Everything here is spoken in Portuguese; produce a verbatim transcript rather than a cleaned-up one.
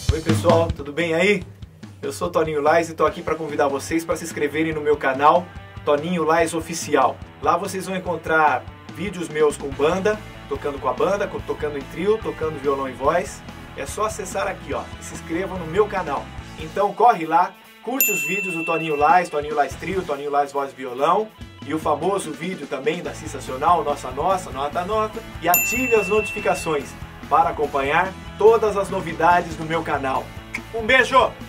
Oi pessoal, tudo bem aí? Eu sou Toninho Lais e estou aqui para convidar vocês para se inscreverem no meu canal Toninho Lais Oficial. Lá vocês vão encontrar vídeos meus com banda, tocando com a banda, tocando em trio, tocando violão e voz. É só acessar aqui, ó, e se inscrevam no meu canal. Então corre lá, curte os vídeos do Toninho Lais, Toninho Lais Trio, Toninho Lais Voz e Violão, e o famoso vídeo também da Sensacional, Nossa Nossa, Nota Nota, e ative as notificações para acompanhar todas as novidades do meu canal. Um beijo!